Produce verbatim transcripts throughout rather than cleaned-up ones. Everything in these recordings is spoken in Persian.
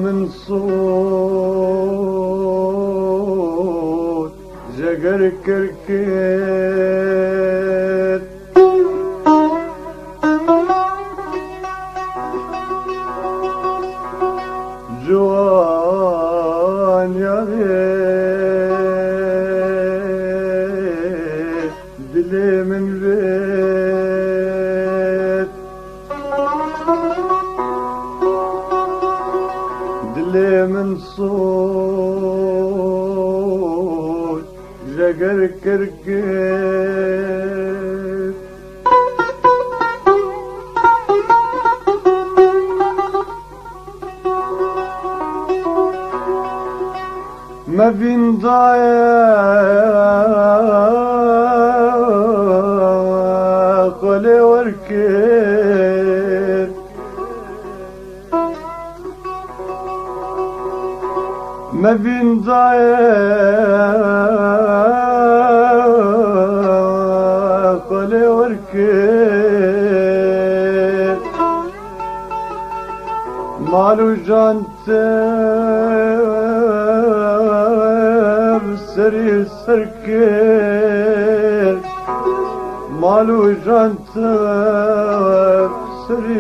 من صوت جگر کرکر جوان یاره دل من بید دل من صوت جگر کرکر ما بين ضايق ولا وركب ما بين ضايق ولا وركب مالو جانتر سري سركر مالو جانتر سري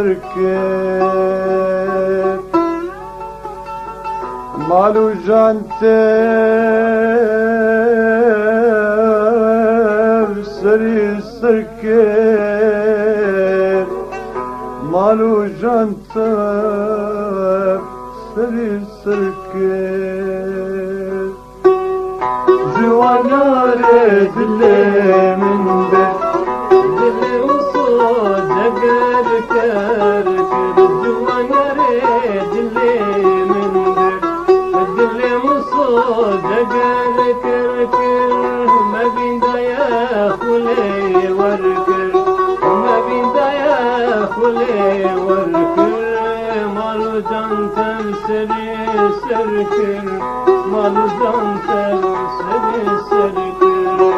سركر مالو جانتر سري سركر مالو جانتر سري سركر جواناري دلي من بيت دلي وصوت جگر كركر جواناري دلي من بيت دلي وصوت جگر كركر ما بين دايا خلي وركر ما بين دايا خلي وركر مالو جانتر سري سركر مالو جانتر سري سركر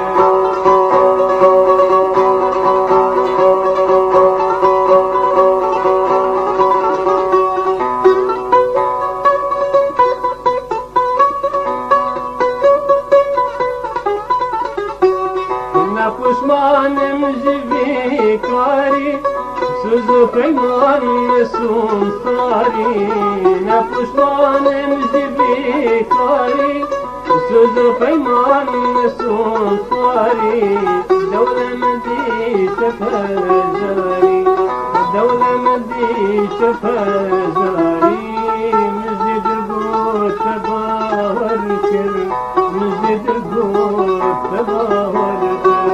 نپشمانم جوی کاری سوزو پیمان مسون ساری نپشمانم جوی کاری سوزو پیمان مسون ساری دولم دی سفر زاری دولم دی سفر زاری مزید گوت باور کر مزید گوت باور کر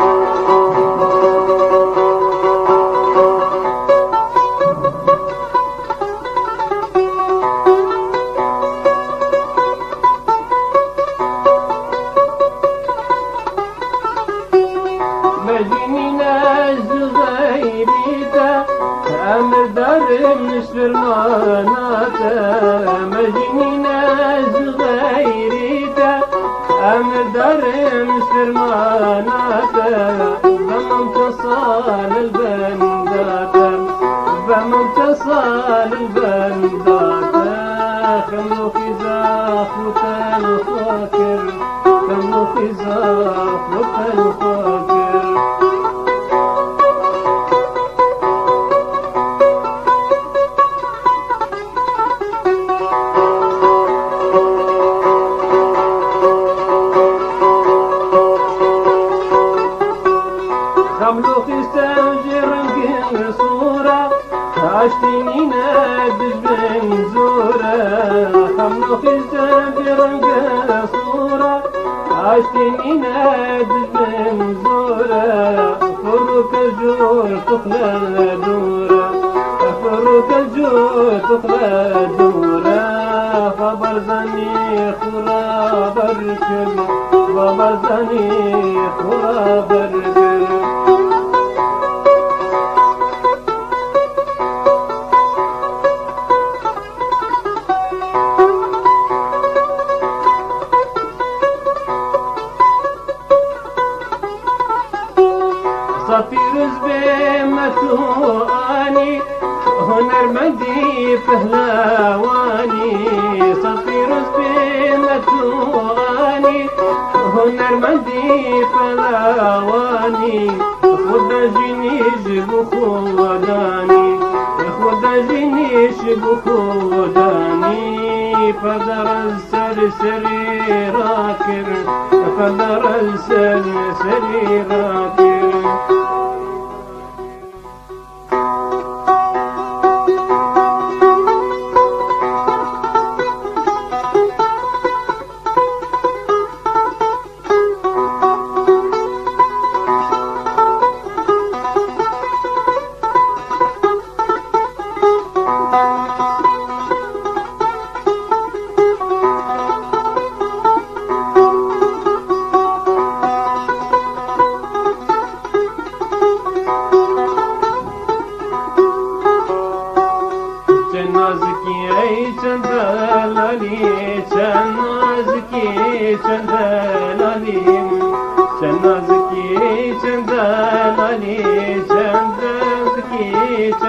أمر دارم نشفر ماناتا مجنينا زغيريتا أمر دارم نشفر ماناتا بمم تصال البنداتا بمم تصال البنداتا خمو خزاف وطن فاكر خمو خزاف وطن فاكر خملوخي سوجرنك صورة عشتيني نادج بن زورة خملوخي سوجرنك صورة عشتيني نادج بن زورة فروك الجور تخلى دورة فروك الجور تخلى دورة فبرزني خورا بركل فبرزني خورا بركل صفير زبيمة أني هنرمندی پهلوانی سفیروز بیمت و غانی هنرمندی پهلوانی خدا جینیش بو خودانی خدا جینیش بو خودانی پدر السر سری را کر پدر السر سری را کر چندلالی چنازکی چندلالی چنازکی چندلالی چندازکی